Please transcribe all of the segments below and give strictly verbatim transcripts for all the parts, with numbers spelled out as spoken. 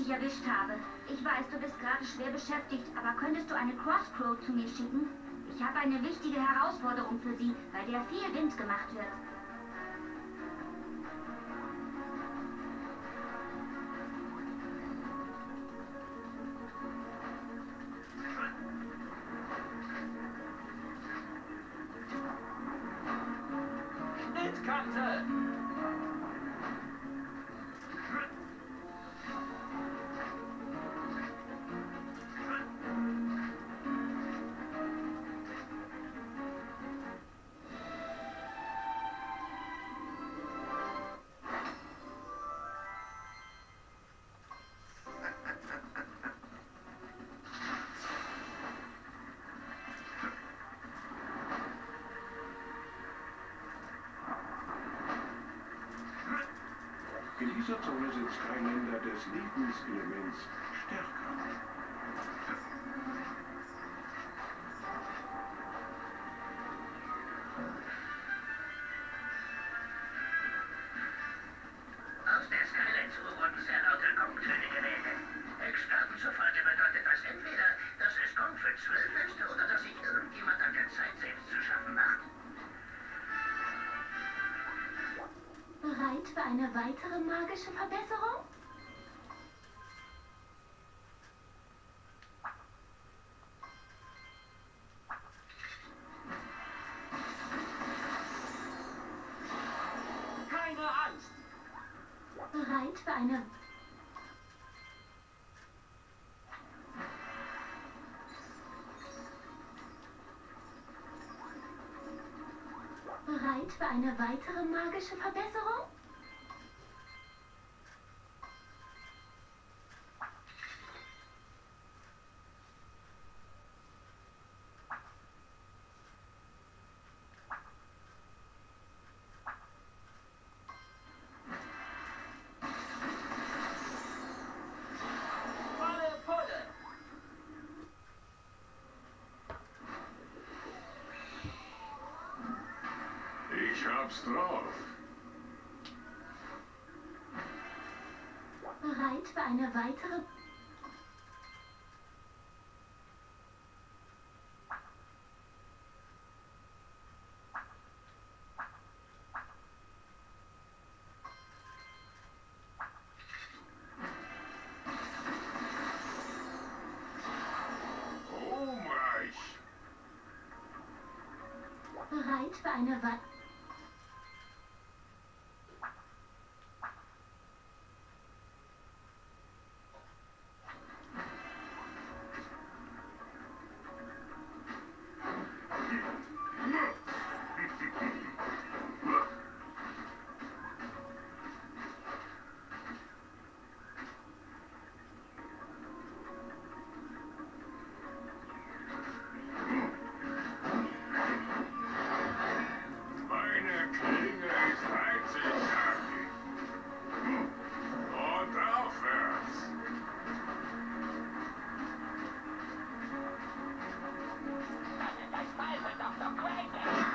dich erwischt habe. Ich weiß, du bist gerade schwer beschäftigt, aber könntest du eine Crosscrow zu mir schicken? Ich habe eine wichtige Herausforderung für sie, bei der viel Wind gemacht wird. Schnittkante! In dieser Zone sind Skylander des Lebenselements stärker. Aus der Skyline-Tour wurden sehr laute Gongtöne gemeldet. Experten zufolge bedeutet das entweder, dass es Gong für zwölf ist oder dass sich irgendjemand an der Zeit selbst zu schaffen macht. Bereit für eine weitere magische Verbesserung? Keine Angst! Bereit für eine... Bereit für eine weitere magische Verbesserung? Volle Pulle! Ich hab's drauf. Bereit für eine weitere... Ruhmreich. Bereit für eine Wa... Meine Klinge ist einzigartig. Und aufwärts. Das ist ein Fall für Doktor Craig!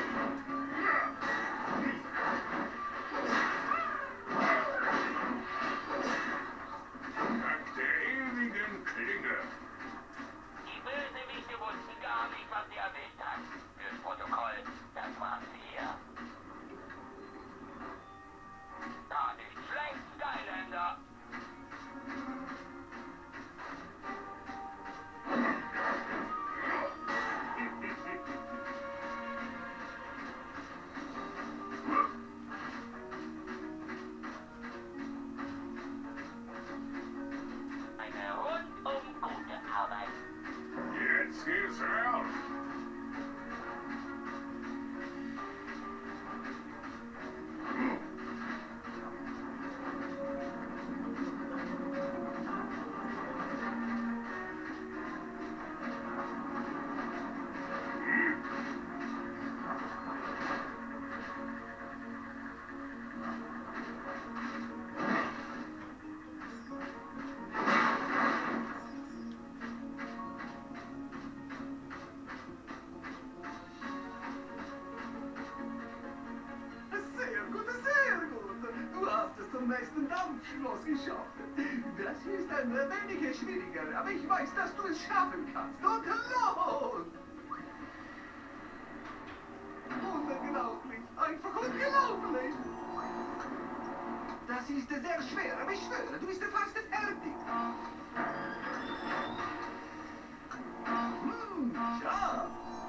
Dank der ewigen Klinge. Die Bösewichte wussten gar nicht, was sie erwischt hat. Fürs Protokoll, das waren wir. Gar nicht schlecht, Skylander. Eine rundum gute Arbeit. Jetzt geht's raus. Sehr gut, sehr gut. Du hast es zum nächsten Dampfschloss geschafft. Das ist ein wenig schwieriger, aber ich weiß, dass du es schaffen kannst. Und los! Unglaublich, einfach unglaublich. Das ist sehr schwer, aber ich schwöre, du bist fast fertig. Hm, ja.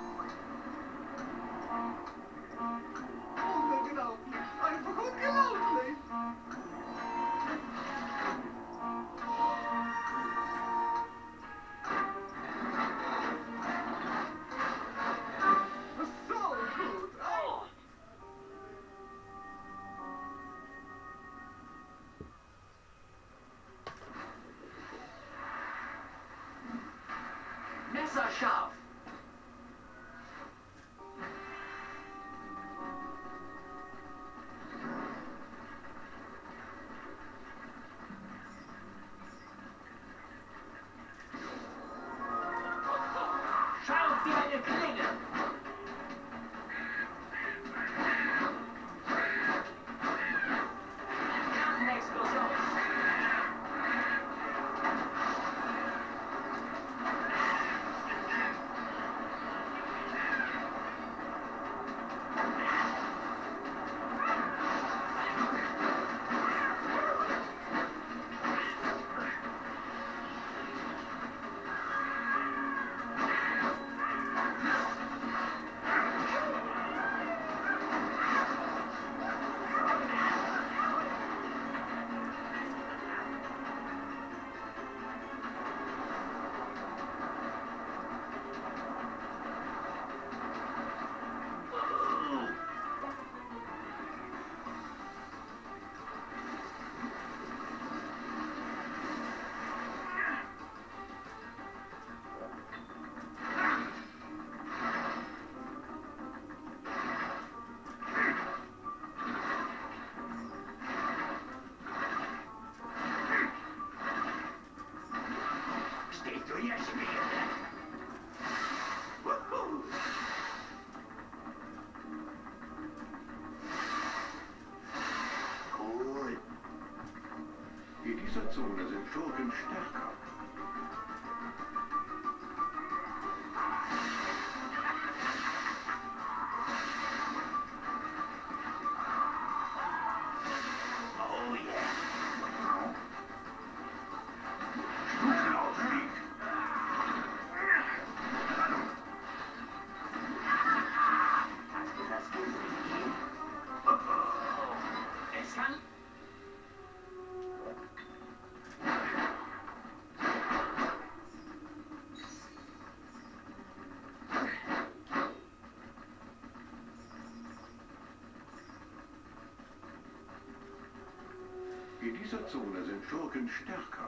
Unglaublich, einfach unglaublich. So gut. Oh. Messerscharf. Scharf wie eine Klinge. Explosion. Stehst du hier, Schmiede? Wuhu. Cool. In dieser Zone sind Schurken stärker. Oh yeah. Stufenaufstieg. Hast du das gesehen? Es kann... In dieser Zone sind Schurken stärker.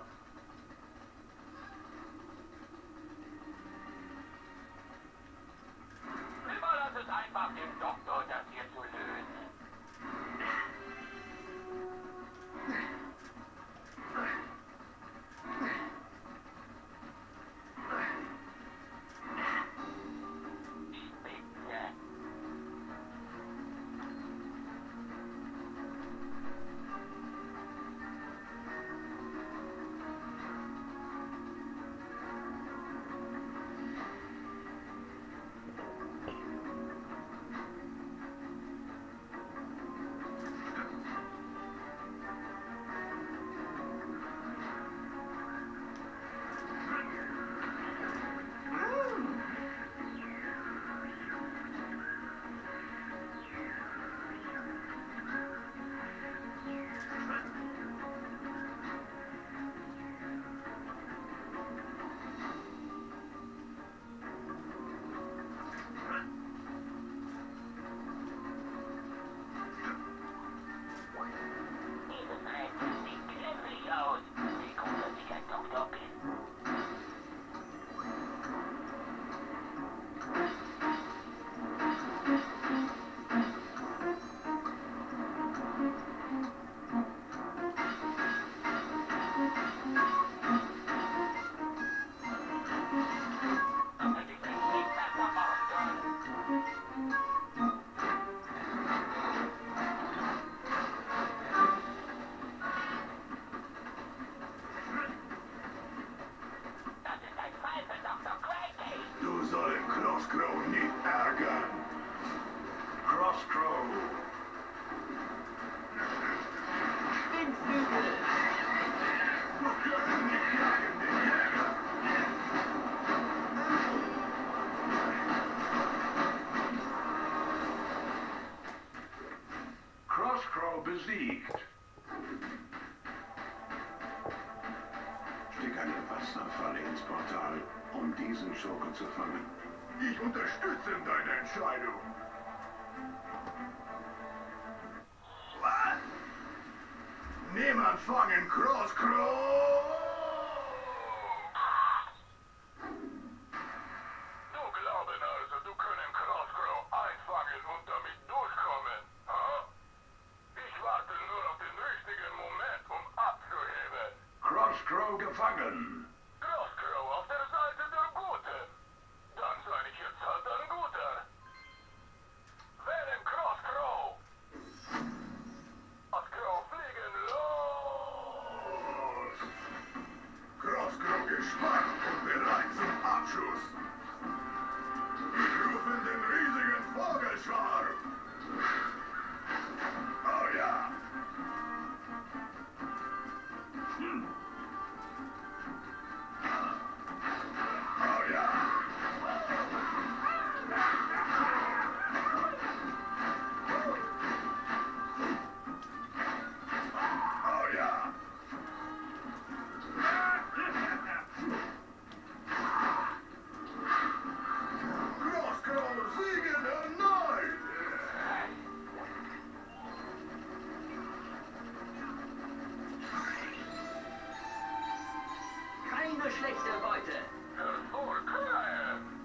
Überlass es einfach dem Doktor, das hier zu lösen. Spitze. Crosscrow nicht ärgern. Crosscrow. Windflügel. Du kannst nicht jagen, den Jäger. Crosscrow besiegt. Steck eine Wasserfalle ins Portal, um diesen Schurken zu fangen. Ich unterstütze deine Entscheidung. Was? Niemand fangen Crosscrow! Du glauben also, du können Crosscrow einfangen und damit durchkommen, ha? Ich warte nur auf den richtigen Moment, um abzuheben. Crosscrow gefangen. Crosscrow auf der Seite der Guten. Dann sei ich jetzt halt ein Guter. Wählen Crosscrow. Crosscrow fliegen los. Crosscrow gespannt und bereit zum Abschuss. Ich rufe den riesigen Vogelschwarm. Oh ja. Hm. Oh ja. Oh ja. Crosscrow siegen erneut! Keine schlechte Beute. Hervorkragend.